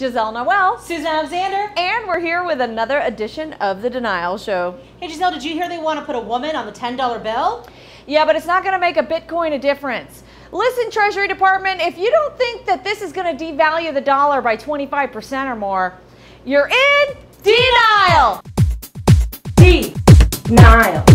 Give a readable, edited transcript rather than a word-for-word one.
Gisele Noel Susan Alexander. and we're here with another edition of The Denial Show. Hey Gisele, did you hear they want to put a woman on the $10 bill? Yeah, but it's not going to make a Bitcoin a difference. Listen, Treasury Department, if you don't think that this is going to devalue the dollar by 25% or more, you're in denial. Denial.